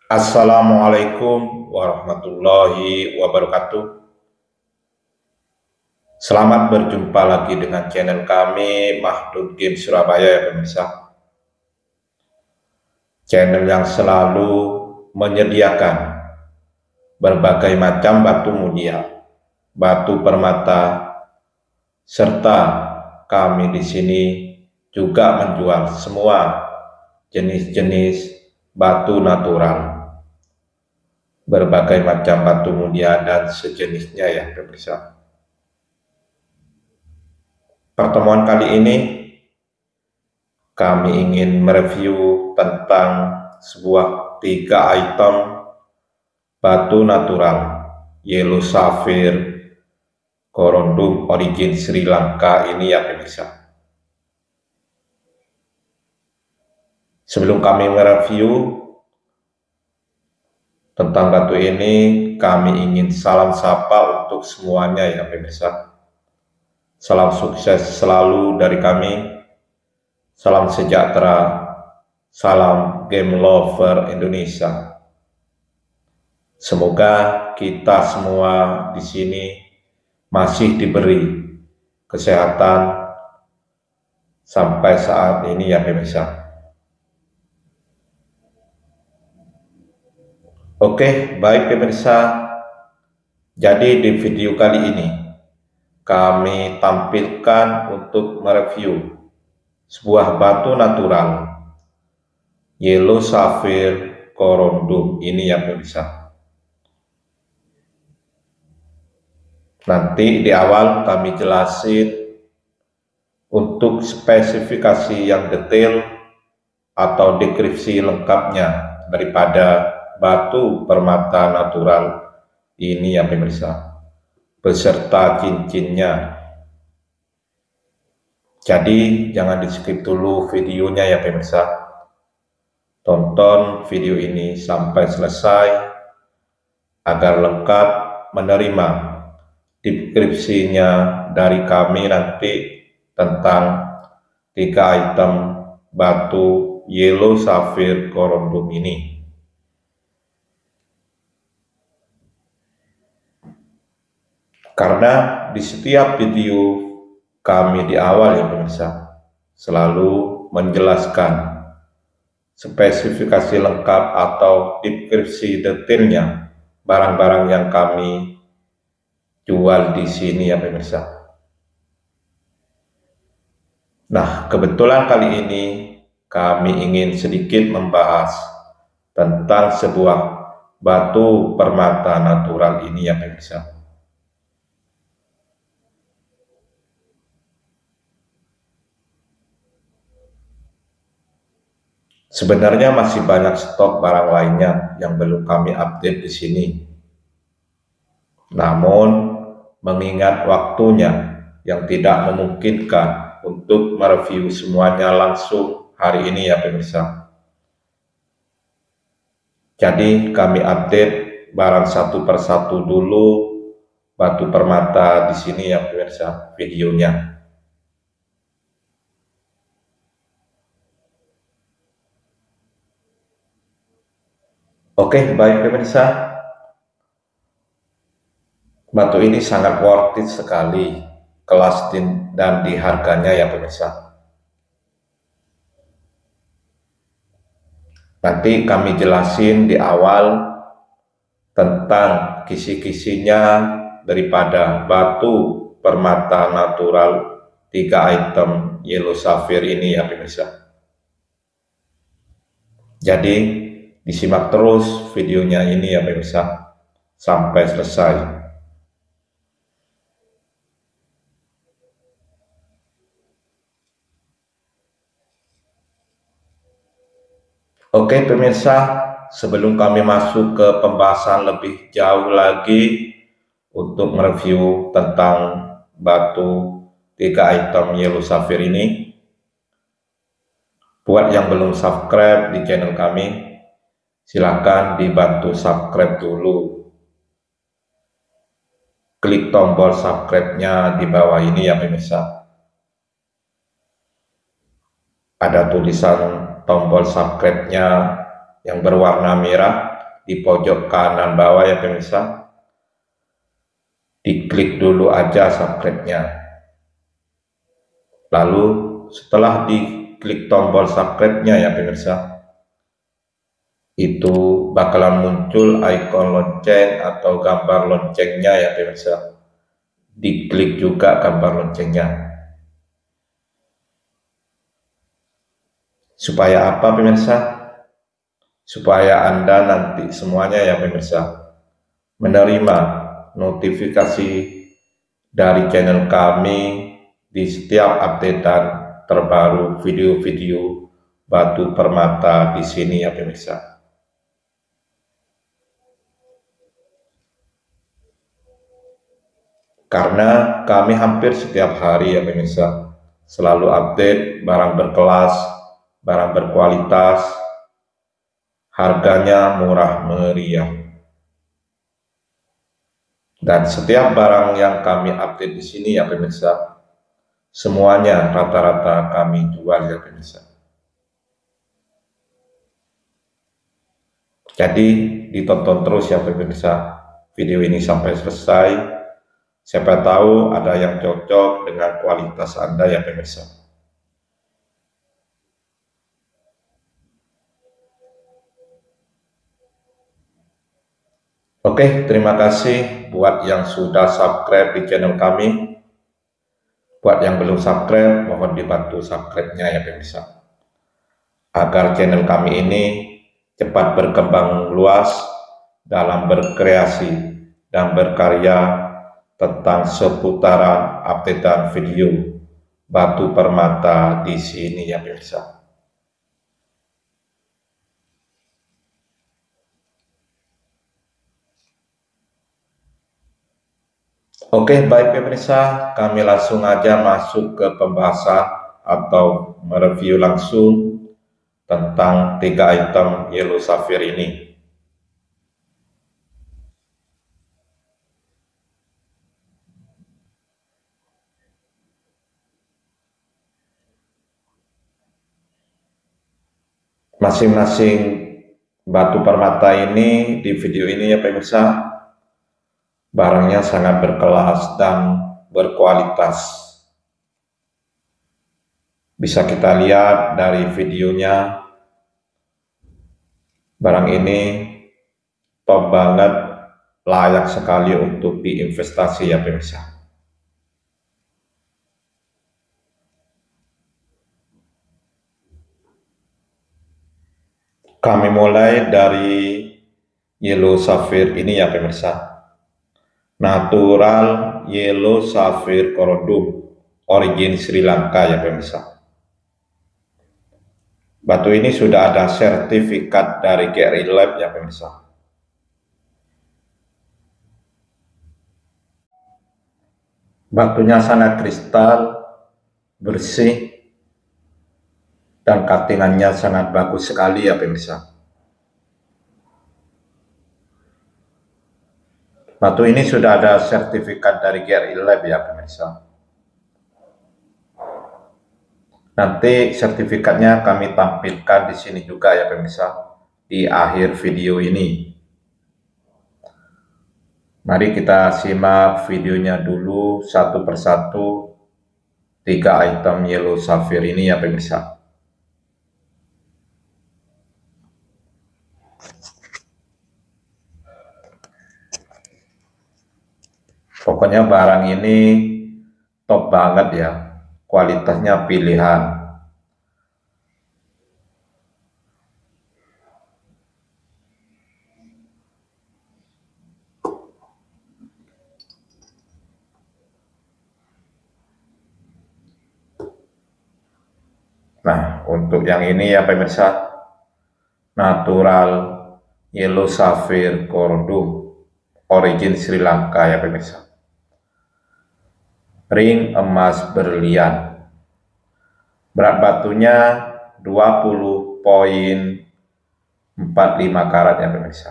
Assalamualaikum warahmatullahi wabarakatuh. Selamat berjumpa lagi dengan channel kami Mahdud Game Surabaya ya pemirsa. Channel yang selalu menyediakan berbagai macam batu mulia, batu permata, serta kami di sini juga menjual semua jenis-jenis batu natural, berbagai macam batu mulia dan sejenisnya ya pemirsa. Pertemuan kali ini kami ingin mereview tentang sebuah 3 item batu natural Yellow Sapphire Corundum origin Sri Lanka ini ya pemirsa. Sebelum kami mereview tentang batu ini, kami ingin salam sapa untuk semuanya ya pemirsa. Salam sukses selalu dari kami, salam sejahtera, salam game lover Indonesia. Semoga kita semua di sini masih diberi kesehatan sampai saat ini ya pemirsa. Oke, baik pemirsa. Jadi di video kali ini kami tampilkan untuk mereview sebuah batu natural Yellow Sapphire Corundum ini ya pemirsa. Nanti di awal kami jelasin untuk spesifikasi yang detail atau deskripsi lengkapnya daripada batu permata natural ini ya pemirsa, beserta cincinnya. Jadi jangan di skip dulu videonya ya pemirsa. Tonton video ini sampai selesai agar lengkap menerima deskripsinya dari kami nanti tentang 3 item batu Yellow Sapphire Corundum ini. Karena di setiap video kami di awal ya pemirsa selalu menjelaskan spesifikasi lengkap atau deskripsi detailnya barang-barang yang kami jual di sini ya pemirsa. Nah, kebetulan kali ini kami ingin sedikit membahas tentang sebuah batu permata natural ini ya pemirsa. Sebenarnya masih banyak stok barang lainnya yang belum kami update di sini. Namun, mengingat waktunya yang tidak memungkinkan untuk mereview semuanya langsung hari ini ya pemirsa. Jadi kami update barang satu persatu dulu batu permata di sini ya pemirsa videonya. Oke, baik pemirsa. Batu ini sangat worth it sekali, kelas dan di harganya ya pemirsa. Nanti kami jelasin di awal tentang kisi-kisinya daripada batu permata natural 3 item Yellow Sapphire ini ya pemirsa. Jadi disimak terus videonya ini ya pemirsa sampai selesai. Oke pemirsa, sebelum kami masuk ke pembahasan lebih jauh lagi untuk mereview tentang batu 3 item Yellow Sapphire ini, buat yang belum subscribe di channel kami, silakan dibantu subscribe dulu. Klik tombol subscribe-nya di bawah ini ya pemirsa. Ada tulisan tombol subscribe-nya yang berwarna merah, di pojok kanan bawah ya pemirsa. Diklik dulu aja subscribe-nya. Lalu setelah diklik tombol subscribe-nya ya pemirsa, itu bakalan muncul ikon lonceng atau gambar loncengnya ya pemirsa. Diklik juga gambar loncengnya. Supaya apa pemirsa? Supaya Anda nanti semuanya ya pemirsa menerima notifikasi dari channel kami di setiap updatean terbaru video-video batu permata di sini ya pemirsa. Karena kami hampir setiap hari ya pemirsa selalu update barang berkelas, barang berkualitas, harganya murah meriah. Dan setiap barang yang kami update di sini ya pemirsa, semuanya rata-rata kami jual ya pemirsa. Jadi ditonton terus ya pemirsa video ini sampai selesai. Siapa tahu ada yang cocok dengan kualitas Anda ya pemirsa. Oke, terima kasih buat yang sudah subscribe di channel kami. Buat yang belum subscribe, mohon dibantu subscribe-nya ya pemirsa. Agar channel kami ini cepat berkembang luas dalam berkreasi dan berkarya tentang seputaran updatean video batu permata di sini ya pemirsa. Oke, baik pemirsa, kami langsung aja masuk ke pembahasan atau mereview langsung tentang 3 item Yellow Sapphire ini. Masing-masing batu permata ini di video ini ya pemirsa, barangnya sangat berkelas dan berkualitas. Bisa kita lihat dari videonya, barang ini top banget, layak sekali untuk diinvestasi ya pemirsa. Kami mulai dari Yellow Sapphire ini ya pemirsa. Natural Yellow Sapphire Corundum, origin Sri Lanka ya pemirsa. Batu ini sudah ada sertifikat dari GRI Lab ya pemirsa. Batunya sangat kristal, bersih, dan cuttingannya sangat bagus sekali ya pemirsa. Batu ini sudah ada sertifikat dari GRI Lab ya pemirsa. Nanti sertifikatnya kami tampilkan di sini juga ya pemirsa, di akhir video ini. Mari kita simak videonya dulu satu persatu 3 item Yellow Sapphire ini ya pemirsa. Pokoknya barang ini top banget ya, kualitasnya pilihan. Nah, untuk yang ini ya pemirsa, natural Yellow Sapphire Corundum, origin Sri Lanka ya pemirsa. Ring emas berlian, berat batunya 20,45 karat ya pemirsa.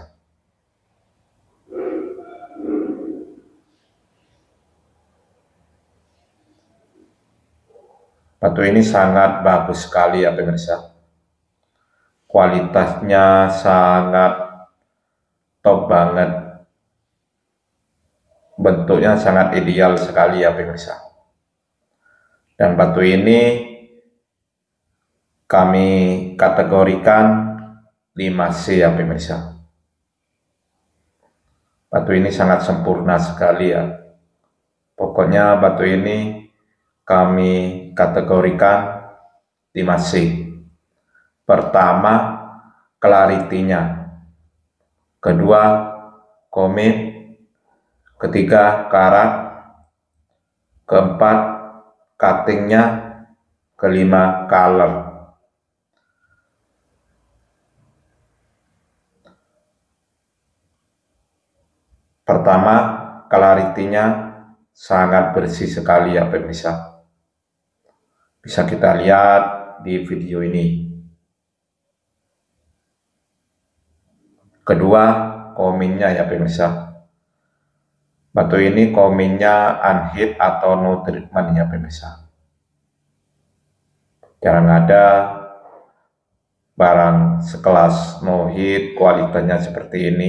Batu ini sangat bagus sekali ya pemirsa. Kualitasnya sangat top banget, bentuknya sangat ideal sekali ya pemirsa. Dan batu ini kami kategorikan 5C ya pemirsa. Batu ini sangat sempurna sekali ya. Pokoknya batu ini kami kategorikan 5C. Pertama, clarity-nya. Kedua, komit. Ketiga, karat. Keempat, cutting-nya. Kelima, color. Pertama, clarity-nya sangat bersih sekali ya pemirsa. Bisa kita lihat di video ini. Kedua, kominnya ya pemirsa. Batu ini kominnya unhit atau no treatment ya pemirsa. Jarang ada barang sekelas no hit kualitasnya seperti ini.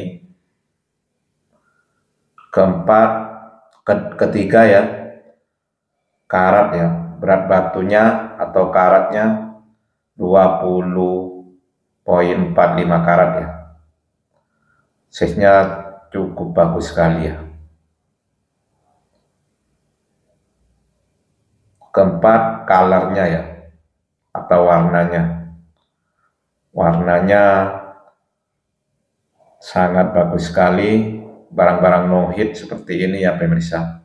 Keempat, ketiga ya, karat ya, berat batunya atau karatnya 20,45 karat ya. Size-nya cukup bagus sekali ya. Keempat, color-nya ya, atau warnanya. Warnanya sangat bagus sekali. Barang-barang no hit seperti ini ya pemirsa.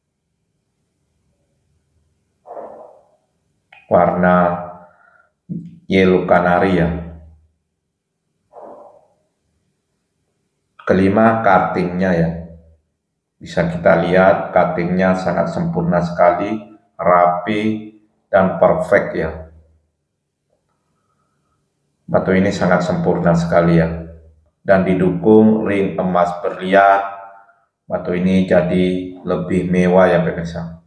Warna yellow canary ya. Kelima, cutting-nya ya. Bisa kita lihat cutting-nya sangat sempurna sekali, rapi dan perfect ya. Batu ini sangat sempurna sekali ya. Dan didukung ring emas berlian, batu ini jadi lebih mewah ya pemirsa.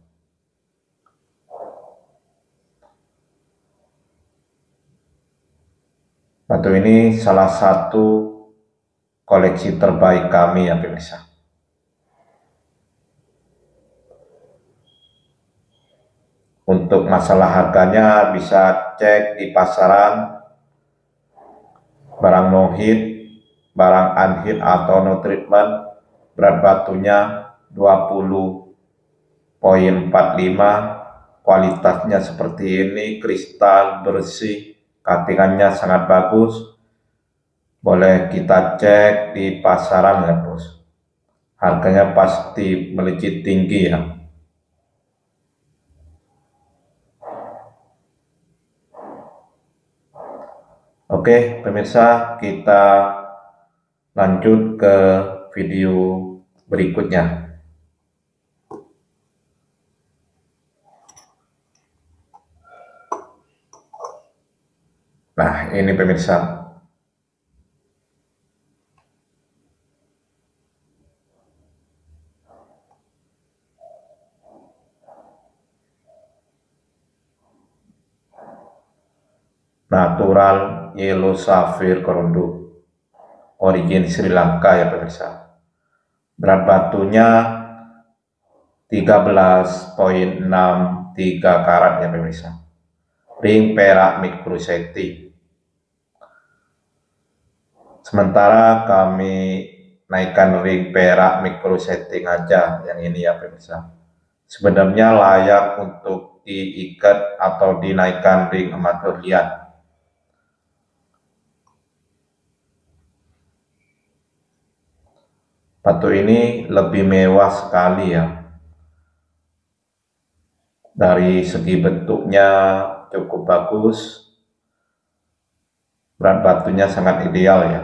Batu ini salah satu koleksi terbaik kami ya pemirsa. Untuk masalah harganya bisa cek di pasaran, barang no hit, barang unhit atau no treatment, berat batunya 20,45, kualitasnya seperti ini, kristal bersih, cuttingannya sangat bagus. Boleh kita cek di pasaran ya bos. Harganya pasti melejit tinggi ya. Oke pemirsa, kita lanjut ke video berikutnya. Nah ini pemirsa. Natural yellow sapphire Korondo, origin Sri Lanka ya pemirsa. Berat batunya 13,63 karat ya pemirsa. Ring perak microseti. Sementara kami naikkan ring perak microseti aja yang ini ya pemirsa. Sebenarnya layak untuk diikat atau dinaikkan ring emas berlian. Batu ini lebih mewah sekali ya. Dari segi bentuknya cukup bagus. Berat batunya sangat ideal ya.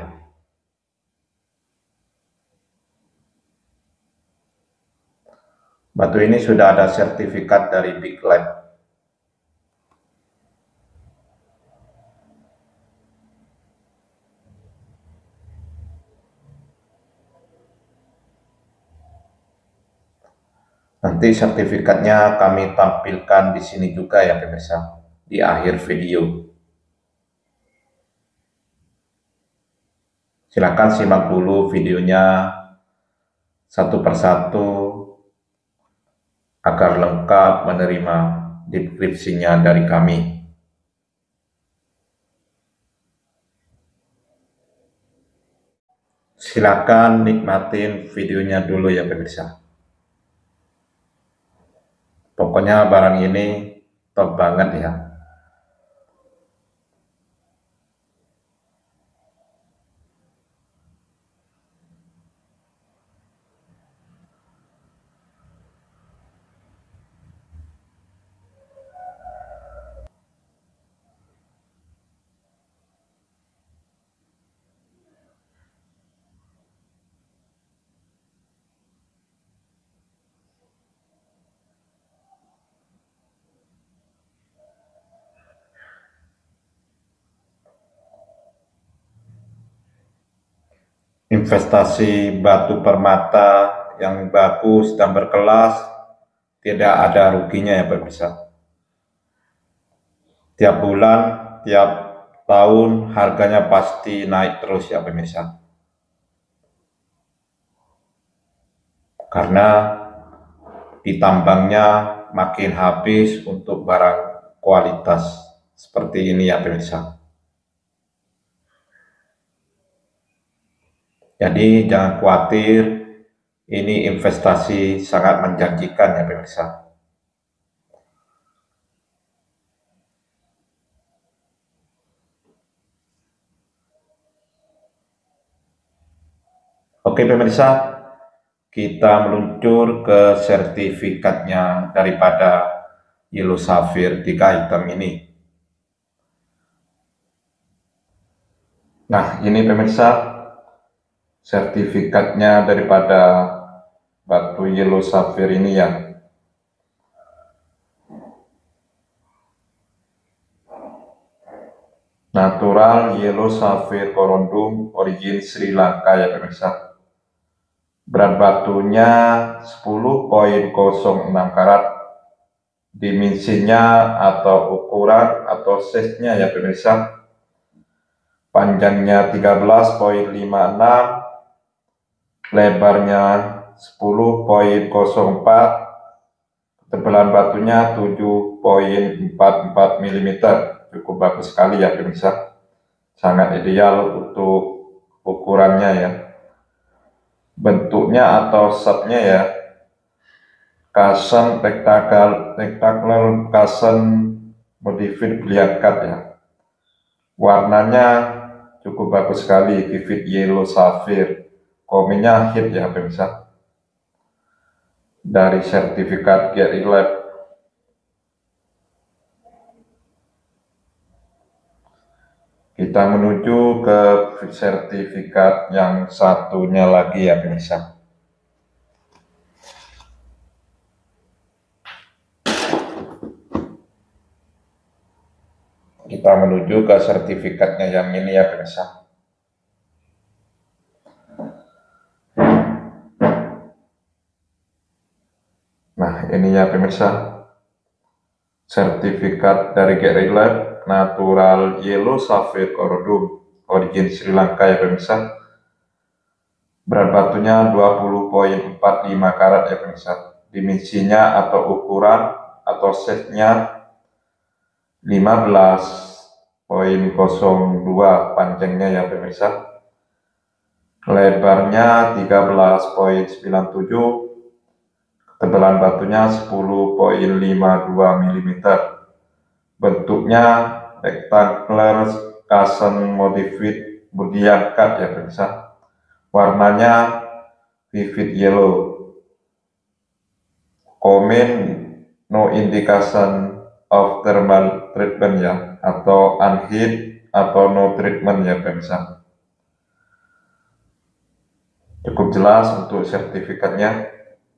Batu ini sudah ada sertifikat dari Big Lab. Nanti sertifikatnya kami tampilkan di sini juga ya pemirsa, di akhir video. Silakan simak dulu videonya satu persatu agar lengkap menerima deskripsinya dari kami. Silakan nikmatin videonya dulu ya pemirsa. Pokoknya barang ini top banget ya. Investasi batu permata yang bagus dan berkelas tidak ada ruginya ya pemirsa. Tiap bulan, tiap tahun harganya pasti naik terus ya pemirsa. Karena ditambangnya makin habis untuk barang kualitas seperti ini ya pemirsa. Jadi jangan khawatir, ini investasi sangat menjanjikan ya pemirsa. Oke pemirsa, kita meluncur ke sertifikatnya daripada Yellow Sapphire 3 item ini. Nah ini pemirsa, sertifikatnya daripada batu Yellow Sapphire ini ya. Natural Yellow Sapphire Corundum origin Sri Lanka ya pemirsa. Berat batunya 10,06 karat. Dimensinya atau ukuran atau size-nya ya pemirsa. Panjangnya 13,56, lebarnya 10,04, ketebalan batunya 7,44 mm. Cukup bagus sekali ya pemirsa, sangat ideal untuk ukurannya ya. Bentuknya atau shape-nya ya, kasen rectangular kasen modified brilliant cut ya. Warnanya cukup bagus sekali, vivid yellow sapphire. Komennya hit ya pemirsa. Dari sertifikat Getty Lab. Kita menuju ke sertifikat yang satunya lagi ya pemirsa. Kita menuju ke sertifikatnya yang ini ya pemirsa. Nah ini ya pemirsa, sertifikat dari Getty Lab Natural Yellow Sapphire Corundum origin Sri Lanka ya pemirsa. Berat batunya 20,45 karat ya pemirsa. Dimensinya atau ukuran atau size-nya 15,02 panjangnya ya pemirsa. Lebarnya 13,97, ketebalan batunya 10,52 mm. Bentuknya rectangular kasen modified brilliant cut ya pemirsa. Warnanya vivid yellow. Comment no indication of thermal treatment ya, atau unheat atau no treatment ya pemirsa. Cukup jelas untuk sertifikatnya.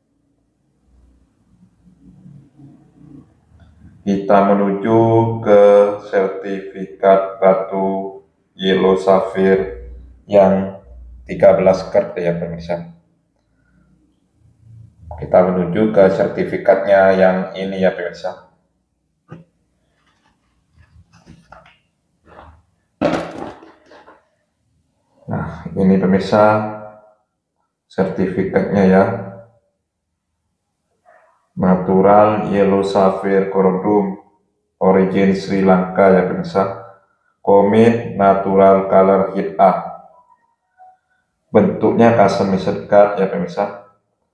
Kita menuju ke sertifikat batu Yellow Sapphire yang 13 karat ya pemirsa. Kita menuju ke sertifikatnya yang ini ya pemirsa. Nah, ini pemirsa sertifikatnya ya. Natural Yellow Sapphire Corundum, origin Sri Lanka ya pemirsa. Komit Natural Color Hit A. Bentuknya custom card ya pemirsa.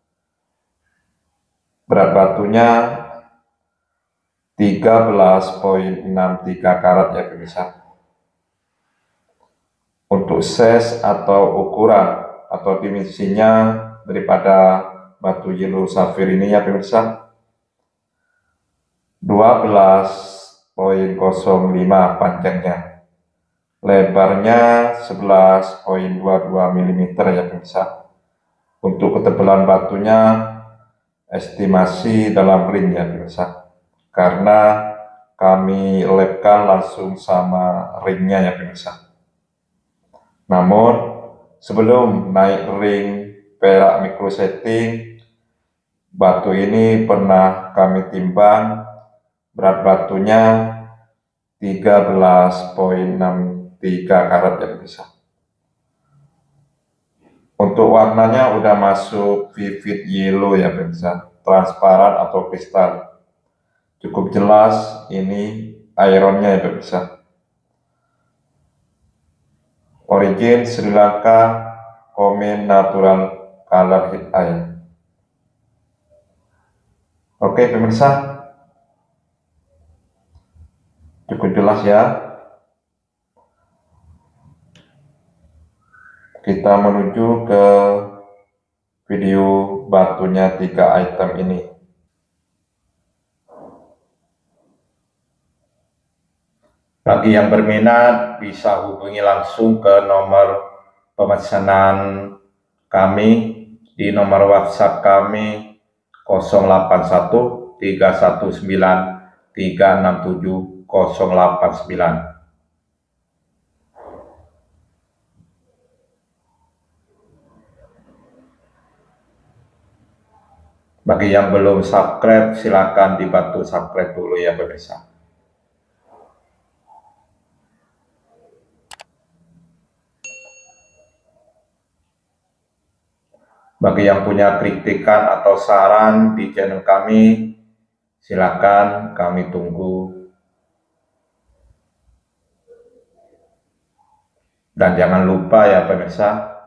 Berat batunya 13,63 karat ya pemirsa. Untuk size atau ukuran atau dimensinya daripada batu yellow sapphire ini ya pemirsa, 12,05 panjangnya, lebarnya 11,22 mm ya pemirsa. Untuk ketebalan batunya estimasi dalam ring ya pemirsa, karena kami labkan langsung sama ringnya ya pemirsa. Namun sebelum naik ring perak micro setting, batu ini pernah kami timbang, berat batunya 13,63 karat ya pemirsa. Untuk warnanya udah masuk vivid yellow ya pemirsa, transparan atau kristal. Cukup jelas ini ironnya ya pemirsa. Origin Sri Lanka, Komen Natural Color Hit Eye. Oke pemirsa, cukup jelas ya. Kita menuju ke video batunya 3 item ini. Bagi yang berminat bisa hubungi langsung ke nomor pemesanan kami di nomor WhatsApp kami 081 319 367 089. Bagi yang belum subscribe, silakan dibantu subscribe dulu ya pemirsa. Bagi yang punya kritikan atau saran di channel kami, silakan kami tunggu. Dan jangan lupa ya pemirsa,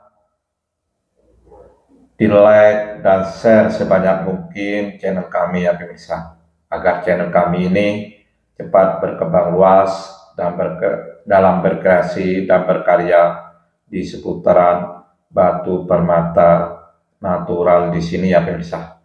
di like dan share sebanyak mungkin channel kami ya pemirsa, agar channel kami ini cepat berkembang luas dan dalam berkreasi dan berkarya di seputaran batu permata natural di sini ya pemirsa.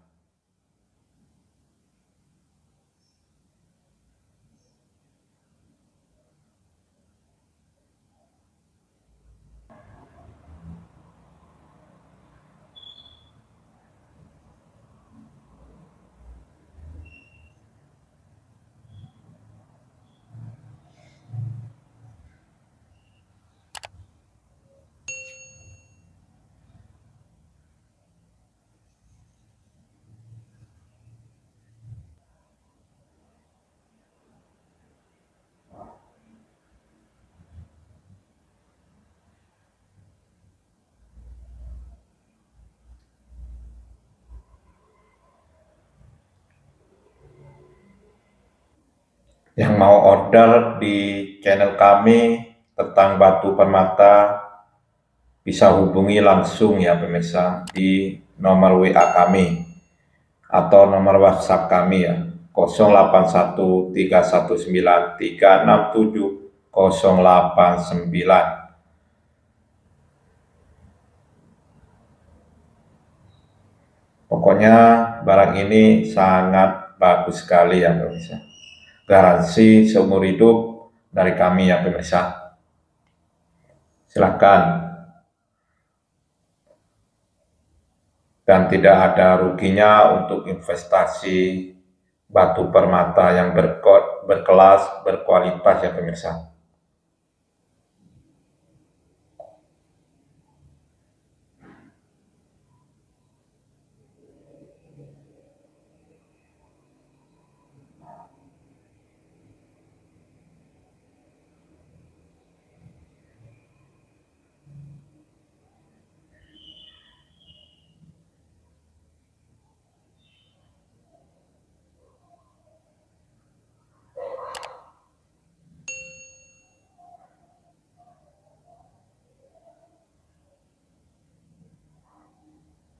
Yang mau order di channel kami tentang batu permata bisa hubungi langsung ya pemirsa di nomor WA kami atau nomor WhatsApp kami ya 081 319 367 089. Pokoknya barang ini sangat bagus sekali ya pemirsa. Garansi seumur hidup dari kami ya pemirsa. Silakan. Dan tidak ada ruginya untuk investasi batu permata yang berkelas, berkualitas ya pemirsa.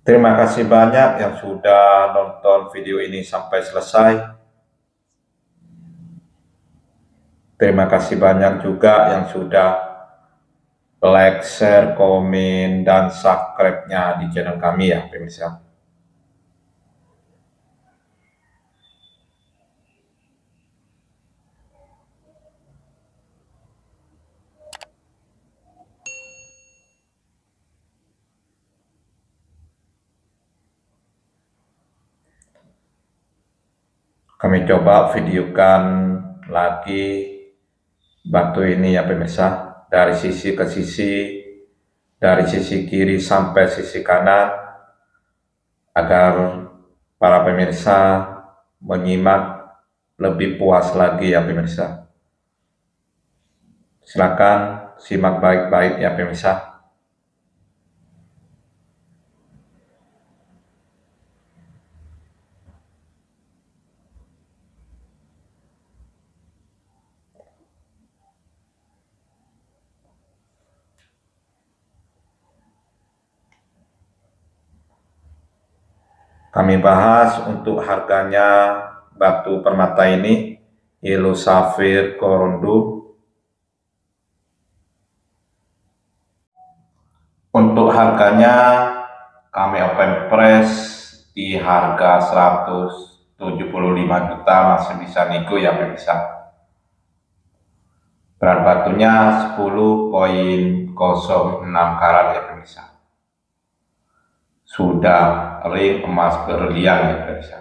Terima kasih banyak yang sudah nonton video ini sampai selesai. Terima kasih banyak juga yang sudah like, share, komen, dan subscribe-nya di channel kami ya pemirsa. Kami coba videokan lagi batu ini ya pemirsa, dari sisi ke sisi, dari sisi kiri sampai sisi kanan, agar para pemirsa menyimak lebih puas lagi ya pemirsa. Silakan simak baik-baik ya pemirsa. Kami bahas untuk harganya batu permata ini, Yellow Sapphire Korondo. Untuk harganya kami open price di harga 175 juta, masih bisa nego ya pemirsa. Berat batunya 10,06 karat ya pemirsa. Sudah ring emas berlian ya pemirsa.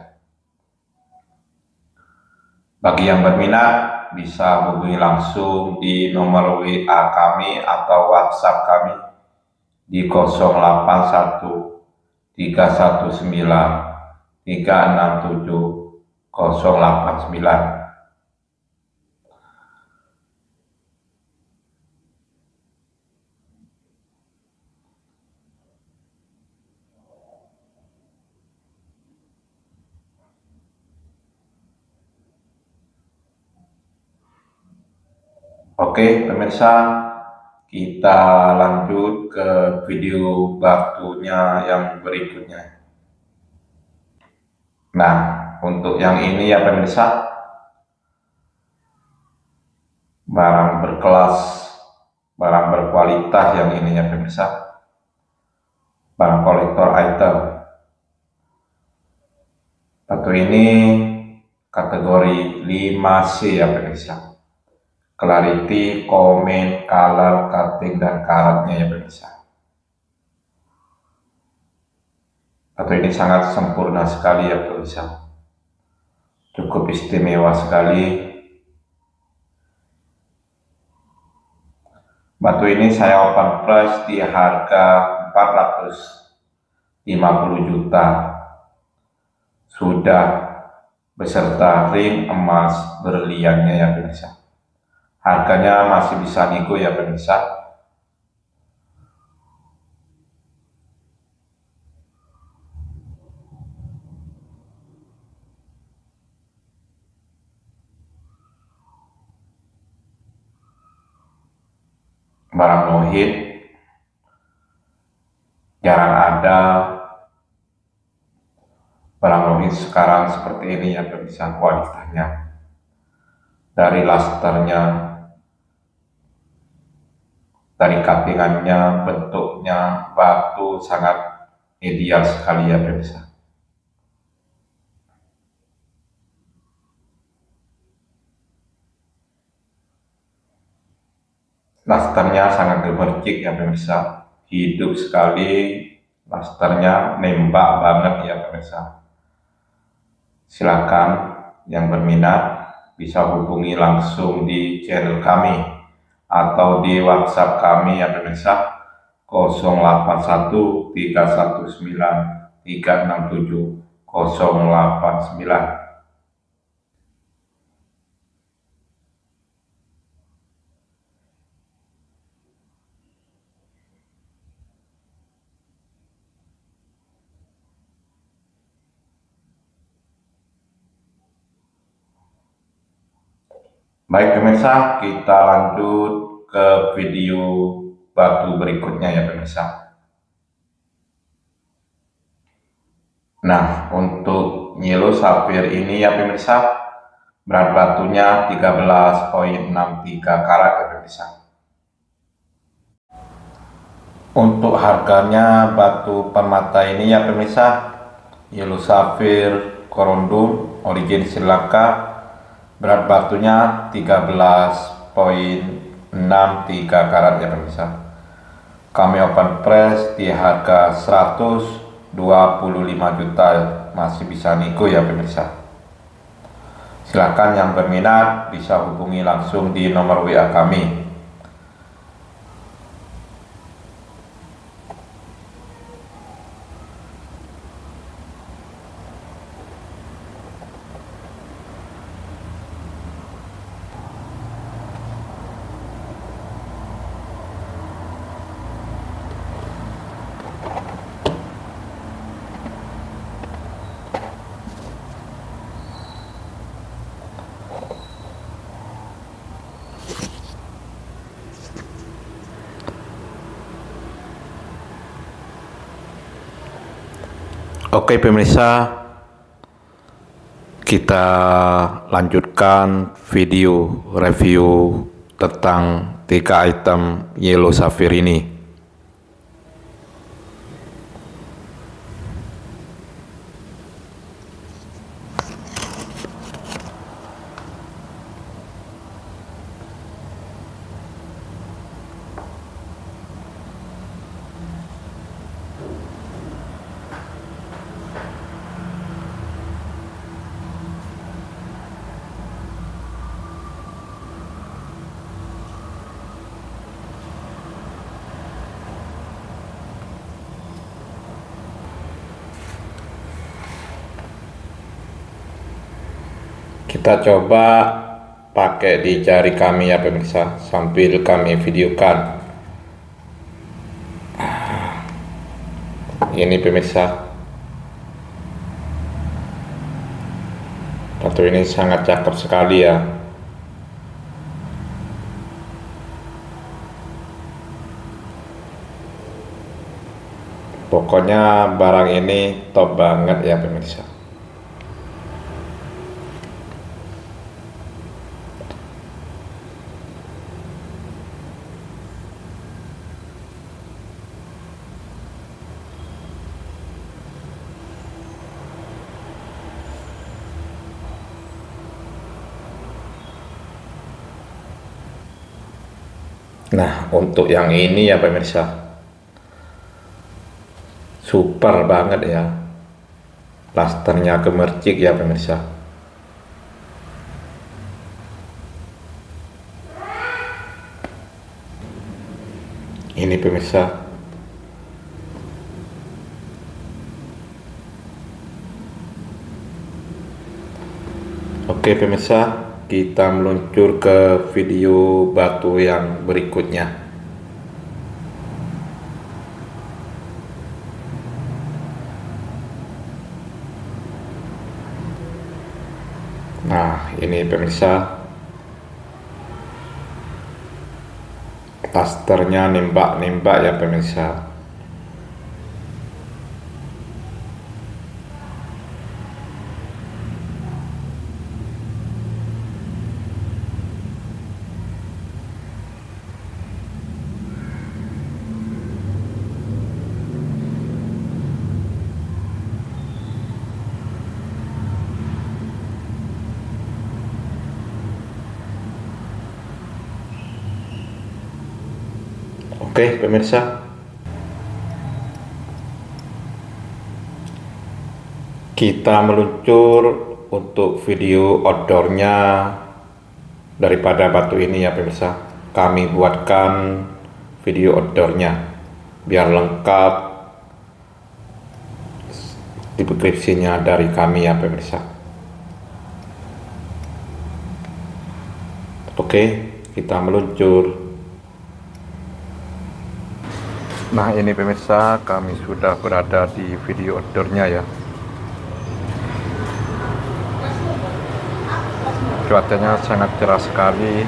Bagi yang berminat bisa hubungi langsung di nomor WA kami atau WhatsApp kami di 081 319 367 089. Oke pemirsa, kita lanjut ke video batunya yang berikutnya. Nah, untuk yang ini ya pemirsa, barang berkelas, barang berkualitas yang ini ya pemirsa, barang kolektor item. Batu ini kategori 5C ya pemirsa. Clarity, comment, color, cutting, dan karatnya ya pemirsa. Batu ini sangat sempurna sekali ya pemirsa. Cukup istimewa sekali. Batu ini saya open price di harga 450 juta. Sudah beserta ring emas berliannya ya pemirsa. Harganya masih bisa nego ya pemirsa. Barang no-hit, jarang ada barang no-hit sekarang seperti ini ya pemirsa. Kualitasnya, dari lasternya, dari cuttingannya, bentuknya, batu sangat ideal sekali ya pemirsa. Lasternya sangat gemercik ya pemirsa, hidup sekali, lasternya nembak banget ya pemirsa. Silakan yang berminat bisa hubungi langsung di channel kami atau di WhatsApp kami ya pemirsa, 081 319 367 089. Baik pemirsa, kita lanjut ke video batu berikutnya ya pemirsa. Nah, untuk Nyelo Safir ini ya pemirsa, berat batunya 13,63 karat ya pemirsa. Untuk harganya batu permata ini ya pemirsa, Nyelo Safir Korundum origin Sri Lanka, berat batunya 13,63 karat ya pemirsa. Kami open press di harga 125 juta, masih bisa nego ya pemirsa. Silakan yang berminat bisa hubungi langsung di nomor WA kami. Oke pemirsa, kita lanjutkan video review tentang 3 item Nyelo Safir ini. Kita coba pakai di jari kami ya pemirsa, sambil kami videokan. Ini pemirsa, batu ini sangat cakep sekali ya. Pokoknya barang ini top banget ya pemirsa. Nah, untuk yang ini ya pemirsa, super banget ya, plasternya gemercik ya pemirsa. Ini pemirsa, oke pemirsa, kita meluncur ke video batu yang berikutnya. Nah, ini pemirsa, plasternya nembak-nembak ya pemirsa. Oke pemirsa, kita meluncur untuk video outdoornya daripada batu ini ya pemirsa. Kami buatkan video outdoornya biar lengkap deskripsinya dari kami ya pemirsa. Oke, kita meluncur. Nah ini pemirsa, kami sudah berada di video outdoornya ya. Cuacanya sangat cerah sekali.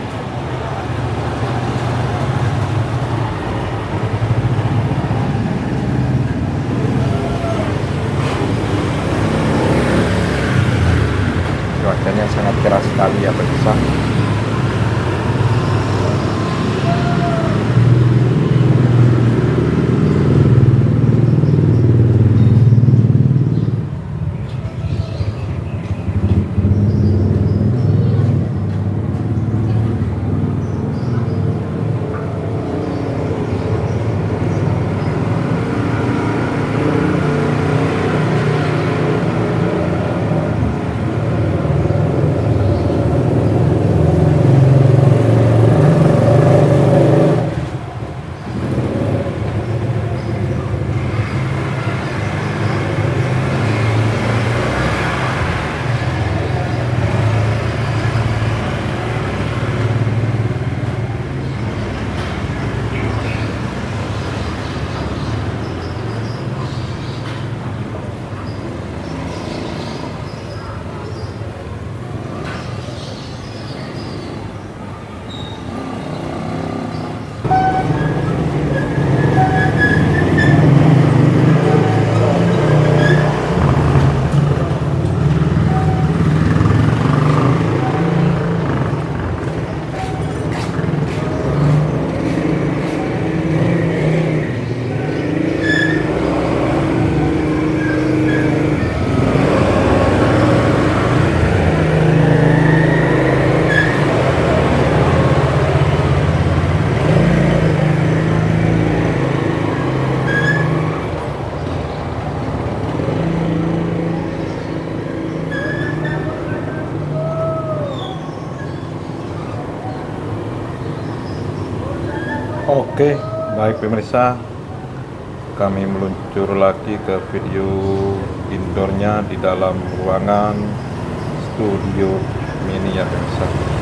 sekali ya pemirsa. Oke, baik pemirsa, kami meluncur lagi ke video indoornya di dalam ruangan studio mini ya pemirsa.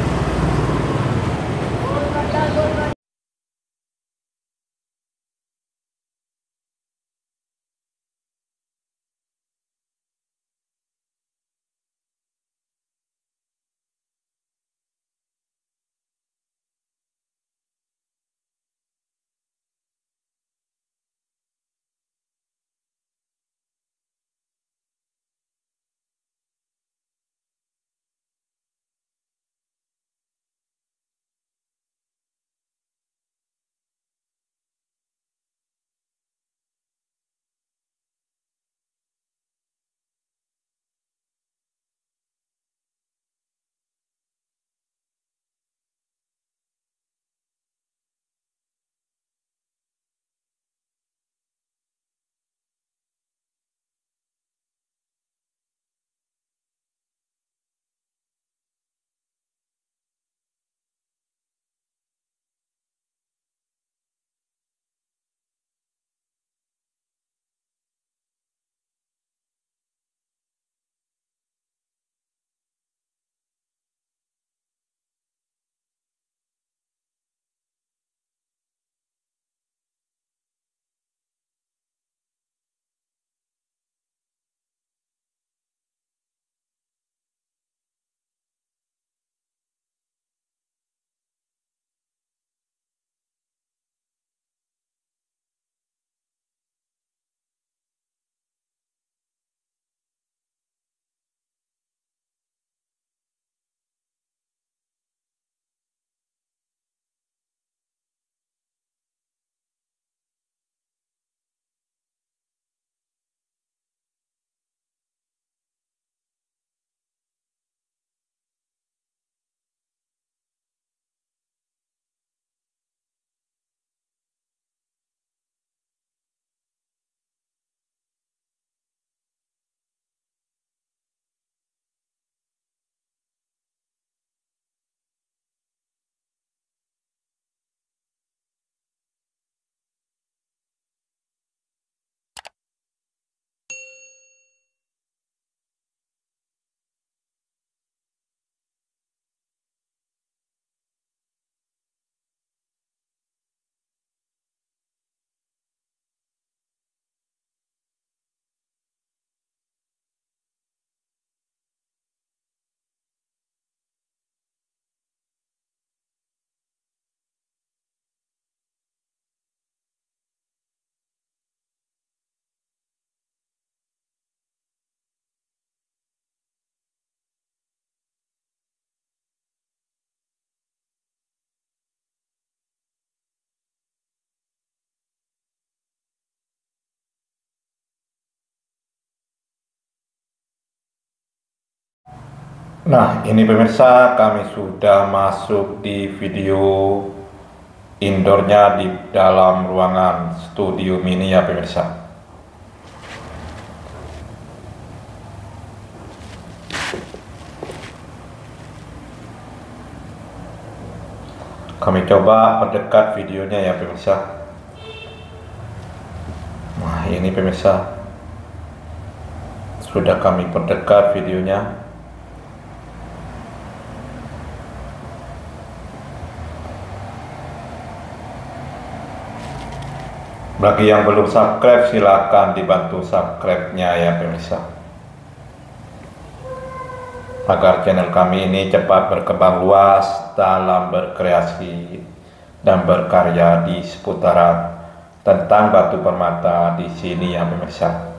Nah, ini pemirsa, kami sudah masuk di video indoornya di dalam ruangan studio mini ya pemirsa. Kami coba perdekat videonya ya pemirsa. Nah, ini pemirsa, sudah kami perdekat videonya. Bagi yang belum subscribe, silahkan dibantu subscribe-nya ya pemirsa, agar channel kami ini cepat berkembang luas dalam berkreasi dan berkarya di seputaran tentang batu permata di sini ya pemirsa.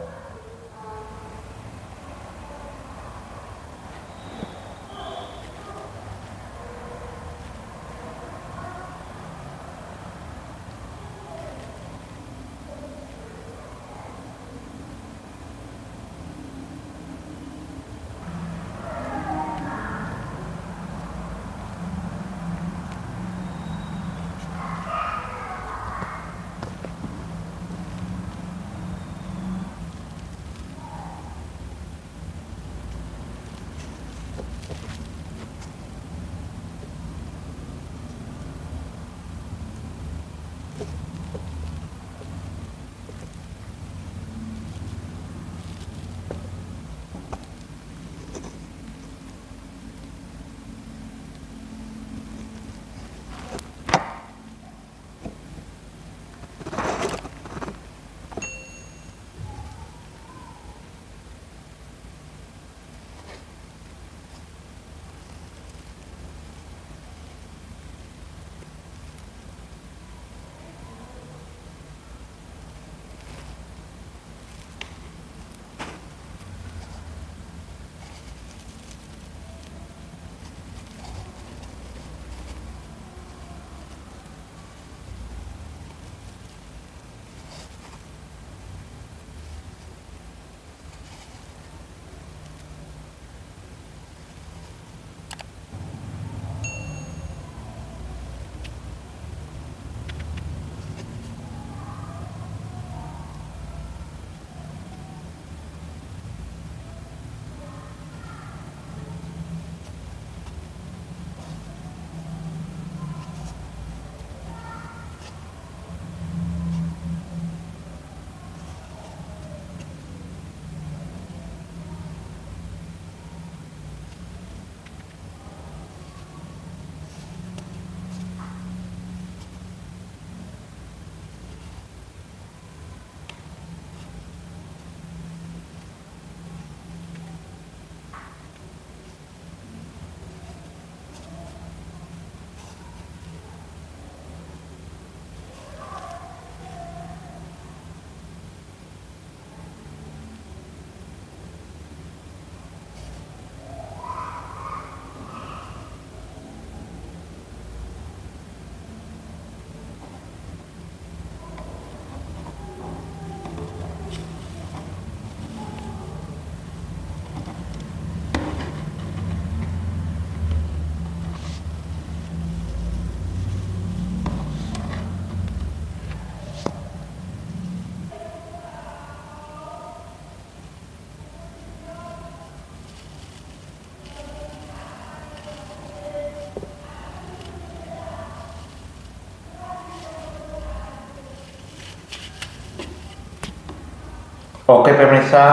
Oke pemirsa,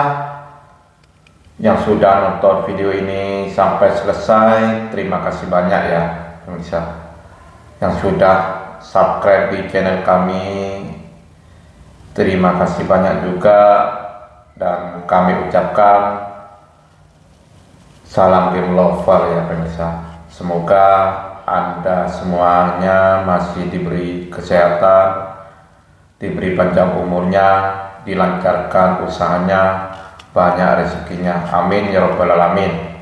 yang sudah nonton video ini sampai selesai, terima kasih banyak ya pemirsa. Yang sudah subscribe di channel kami, terima kasih banyak juga. Dan kami ucapkan salam game lover ya pemirsa. Semoga Anda semuanya masih diberi kesehatan, diberi panjang umurnya, dilancarkan usahanya, banyak rezekinya, amin ya robbal alamin.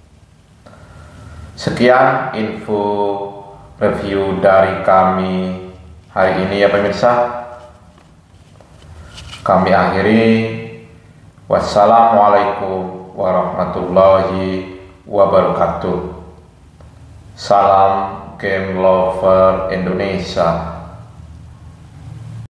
Sekian info review dari kami hari ini ya pemirsa. Kami akhiri, wassalamualaikum warahmatullahi wabarakatuh. Salam game lover Indonesia.